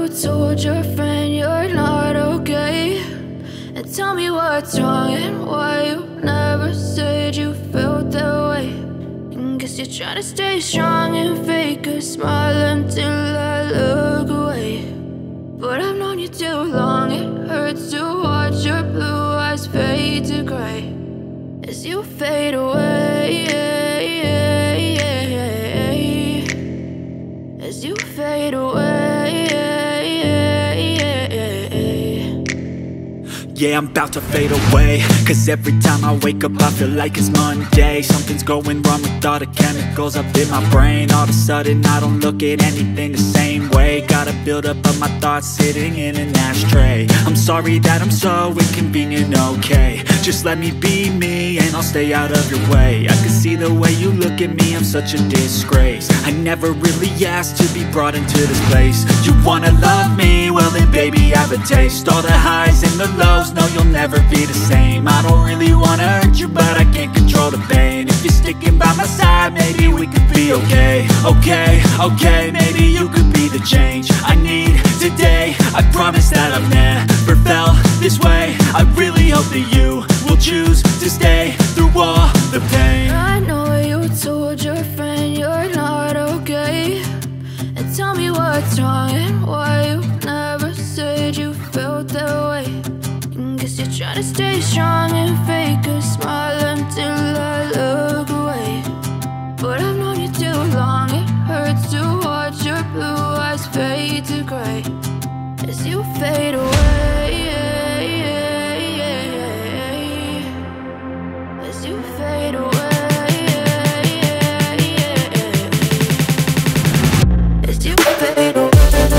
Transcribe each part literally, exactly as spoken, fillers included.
told your friend you're not okay, and tell me what's wrong and why you never said you felt that way. And guess you're trying to stay strong and fake a smile until I look away. But I've known you too long, it hurts to watch your blue eyes fade to gray as you fade away, as you fade away. Yeah, I'm about to fade away, cause every time I wake up I feel like it's Monday. Something's going wrong with all the chemicals up in my brain. All of a sudden I don't look at anything the same way. Gotta build up of my thoughts sitting in an ashtray. I'm sorry that I'm so inconvenient, okay. Just let me be me and I'll stay out of your way. I can see the way you look at me, I'm such a disgrace. I never really asked to be brought into this place. You wanna love me? Well then baby, have a taste. All the highs and the lows, no, you'll never be the same. I don't really wanna hurt you, but I can't control the pain. If you're sticking by my side, maybe we could be okay. Okay, okay, maybe you could be the change I need today. I promise that I've never felt this way. I really hope that you will choose to stay through all the pain. I know you told your friend you're not okay, and tell me what's wrong and why you never said you felt that way. Guess you're trying to stay strong and fake a smile until I look away. But I've known you too long, it hurts to watch your blue eyes fade to gray as you fade away, as you fade away, as you fade away.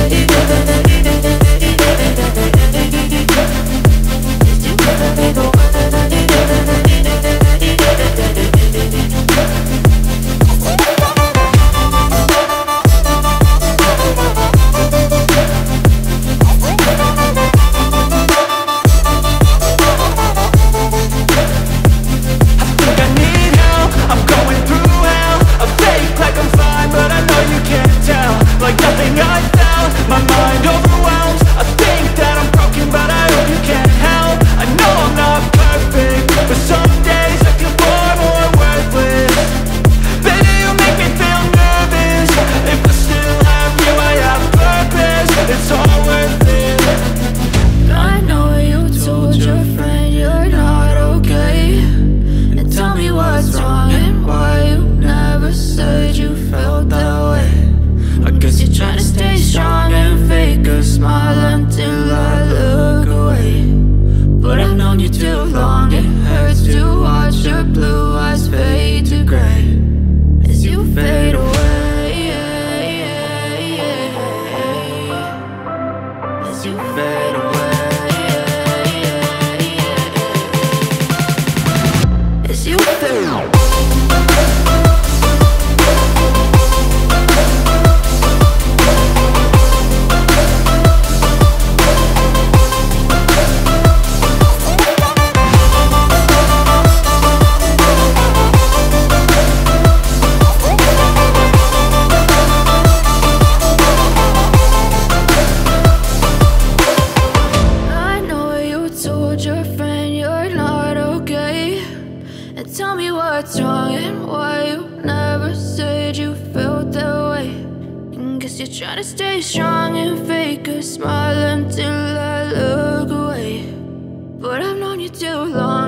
Tell me what's wrong and why you never said you felt that way. And guess you're trying to stay strong and fake a smile until I look away. But I've known you too long.